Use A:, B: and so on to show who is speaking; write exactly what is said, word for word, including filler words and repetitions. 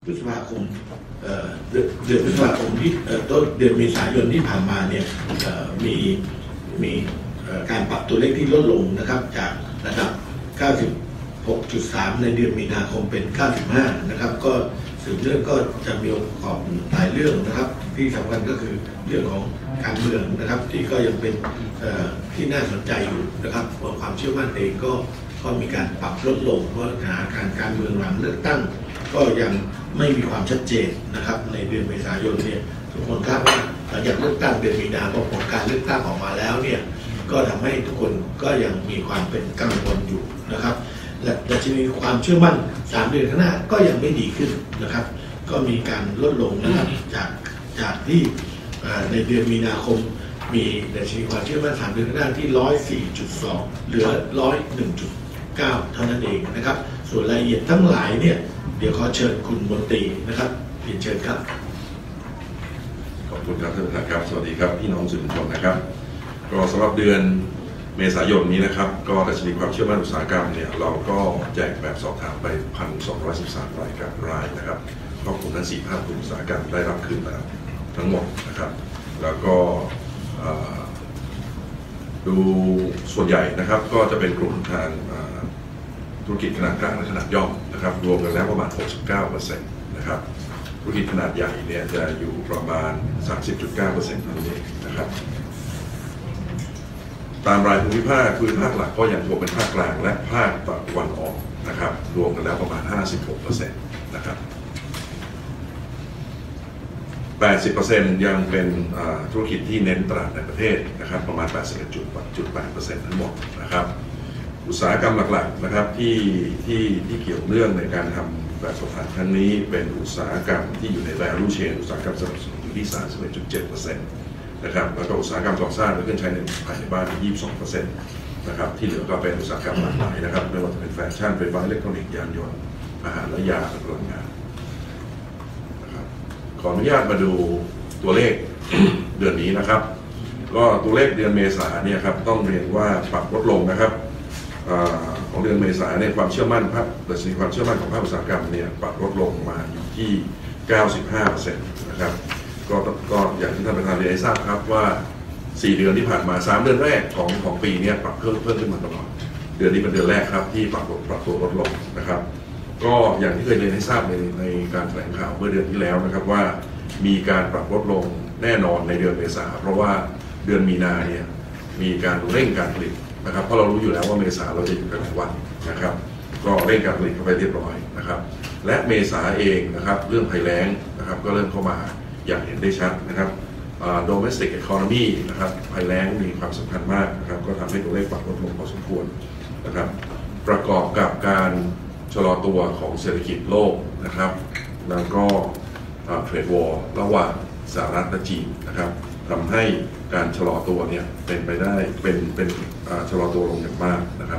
A: พฤษภาคมเดือนพฤษภาคมที่ต้นเดือนเมษายนที่ผ่านมาเนี่ยมีมีการปรับตัวเลขที่ลดลงนะครับจากระดับ เก้าสิบหกจุดสาม ในเดือนมีนาคมเป็น เก้าสิบห้า นะครับก็สืบเนื่องก็จะมีองค์ประกอบหลายเรื่องนะครับที่สำคัญก็คือเรื่องของการเมืองนะครับที่ก็ยังเป็นที่น่าสนใจอยู่นะครับความเชื่อมั่นเองก็ก็มีการปรับลดลงเพราะสถานการณ์การเมืองหลังเลือกตั้งก็ยังไม่มีความชัดเจนนะครับในเดือนเมษายนเนี่ยทุกคนคาดว่าหลังจากเลือกตั้งเดือนมีนาคมผลการเลือกตั้งออกมาแล้วเนี่ยก็ทำให้ทุกคนก็ยังมีความเป็นกังวลอยู่นะครับและดัชนีความเชื่อมั่นสามเดือนข้างหน้าก็ยังไม่ดีขึ้นนะครับก็มีการลดลงนะครับจากจากที่ในเดือนมีนาคมมีดัชนีความเชื่อมั่นสามเดือนข้างหน้าที่ หนึ่งร้อยสี่จุดสอง เหลือ หนึ่งร้อยเอ็ดจุดเก้า เท่านั้นเองนะครับส่วนรายละเอียดทั้งหลายเนี่ยเดี๋ยวขอเชิญคุณมนตรีนะครับเรียนเชิญครับ
B: ขอบคุณครับท่านประธานครับสวัสดีครับพี่น้องสื่อมวลชนนะครับก็สำหรับเดือนเมษายนนี้นะครับก็ดัชนีความเชื่อมั่นอุตสาหกรรมเนี่ยเราก็แจกแบบสอบถามไป หนึ่งพันสองร้อยสิบสาม รายการรายนะครับครอบคลุมทั้งสี่ภาคอุตสาหกรรมได้รับคืนแล้วทั้งหมดนะครับแล้วก็ดูส่วนใหญ่นะครับก็จะเป็นกลุ่มทางธุรกิจขนาดกลางและขนาดย่อมนะครับรวมกันแล้วประมาณ หกสิบเก้าเปอร์เซ็นต์ นะครับธุรกิจขนาดใหญ่เนี่ยจะอยู่ประมาณ สามสิบจุดเก้าเปอร์เซ็นต์ เท่านั้นเองนะครับตามรายภูมิภาคภูมิภาคหลักก็ยังรวมเป็นภาคกลางและภาคตะวันออกนะครับรวมกันแล้วประมาณ ห้าสิบหกเปอร์เซ็นต์ นะครับ แปดสิบเปอร์เซ็นต์ ยังเป็นธุรกิจที่เน้นตลาดในประเทศนะครับประมาณ แปดสิบเอ็ดจุดแปดเปอร์เซ็นต์ ทั้งหมดนะครับอุตสาหกรรมหลักๆนะครับที่ที่ที่เกี่ยวเนื่องในการทำแบบสอบถามครั้งนี้เป็นอุตสาหกรรมที่อยู่ใน value chain อุตสาหกรรมสนับสนุนอยู่ที่ สามสิบเอ็ดจุดเจ็ดเปอร์เซ็นต์ นะครับแล้วก็อุตสาหกรรมก่อสร้างและเครื่องใช้ในภายในบ้าน ยี่สิบสองเปอร์เซ็นต์ นะครับที่เหลือก็เป็นอุตสาหกรรมหลากหลายนะครับไม่ว่าจะเป็นแฟชั่นไฟฟ้าอิเล็กทรอนิกส์ยานยนต์อาหารและยาและพลังงานนะครับขออนุญาตมาดูตัวเลข เดือนนี้นะครับก็ตัวเลขเดือนเมษายนเนี่ยครับต้องเรียนว่าปรับลดลงนะครับของเดือนเมษายนในความเชื่อมั่นภาคดัชนีความเชื่อมั่นของภาคอุตสาหกรรมเนี่ยปรับลดลงมาอยู่ที่ เก้าสิบห้าเปอร์เซ็นต์ นะครับก็ก็อย่างที่ท่านประธานเรียนให้ทราบครับว่าสี่เดือนที่ผ่านมาสามเดือนแรกของของปีนี้ปรับเพิ่มเพิ่มขึ้นมาตลอดเดือนนี้เป็นเดือนแรกครับที่ปรับปรับตัวลดลงนะครับก็อย่างที่เคยเรียนให้ทราบในในการแถลงข่าวเมื่อเดือนที่แล้วนะครับว่ามีการปรับลดลงแน่นอนในเดือนเมษาเพราะว่าเดือนมีนาเนี่ยมีการเร่งการผลิตนะครับเพราะเรารู้อยู่แล้วว่าเมษาเราจะอยู่กันหลายวันนะครับก็เร่งการผลิตเข้าไปเรียบร้อยนะครับและเมษาเองนะครับเรื่องภัยแล้งนะครับก็เริ่มเข้ามาอย่างเห็นได้ชัดนะครับ domestic economy นะครับภัยแล้งมีความสำคัญมากนะครับก็ทำให้ตัวเลขปรับลดลงพอสมควรนะครับประกอบกับการชะลอตัวของเศรษฐกิจโลกนะครับแล้วก็เทรดวอร์ระหว่างสหรัฐและจีนนะครับทำให้การชะลอตัวเนี่ยเป็นไปได้เป็นเป็นชะลอตัวลงอย่างมากนะครับ